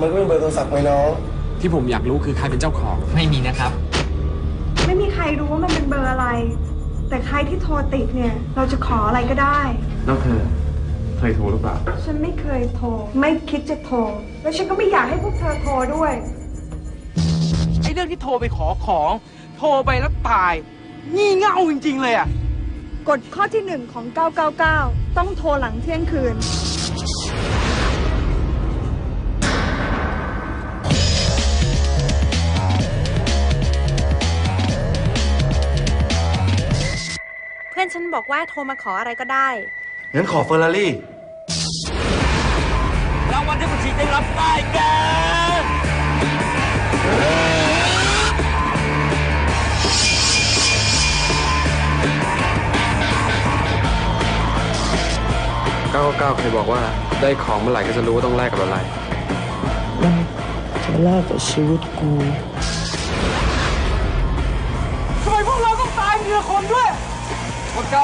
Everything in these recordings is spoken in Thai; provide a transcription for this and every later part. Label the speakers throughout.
Speaker 1: มันก็เป็นเบอร์โทรศัพท์ไว้น้อง
Speaker 2: ที่ผมอยากรู้คือใครเป็นเจ้าของ
Speaker 3: ไม่มีนะครับ
Speaker 4: ไม่มีใครรู้ว่ามันเป็นเบอร์อะไรแต่ใครที่โทรติดเนี่ยเราจะขออะไรก็ได้
Speaker 2: แล้วเธอเคยโทรหรือเปล่า
Speaker 4: ฉันไม่เคยโทรไม่คิดจะโทรแล้วฉันก็ไม่อยากให้พวกเธอโทรด้วย
Speaker 3: ไอ้เรื่องที่โทรไปขอของโทรไปแล้วตายงี่เง่าจริงๆเลยอ่ะ
Speaker 4: กฎข้อที่1ของ999ต้องโทรหลังเที่ยงคืน
Speaker 5: เพื่อนฉันบอกว่าโทรมาขออะไรก็ได้
Speaker 1: งั้นขอเฟอร์รารี่
Speaker 3: รางวัลที่คุณชีได้รับได้แก่
Speaker 2: 999เคยบอกว่าได้ของเมื่อไหร่ก็จะรู้ว่าต้องแลกกับอะไร
Speaker 6: มันจะแลกกับชีวิตกู
Speaker 3: ทำไมพวกเราต้องตายเรือคนด้วย
Speaker 2: กด999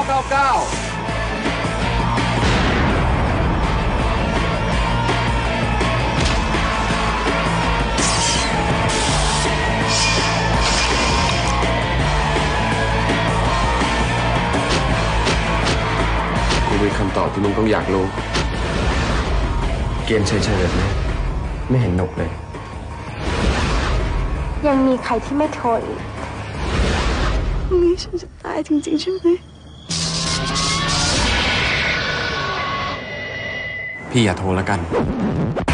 Speaker 2: มีคำตอบที่มึงต้องอยากรู้เกมเฉยๆแบบนี้ไม่เห็นหนุกเลย
Speaker 4: ยังมีใครที่ไม่โทรอีกพรุ่งนี้ฉันจะตายจริงๆใช่ไหม
Speaker 2: พี่อย่าโทรแล้วกัน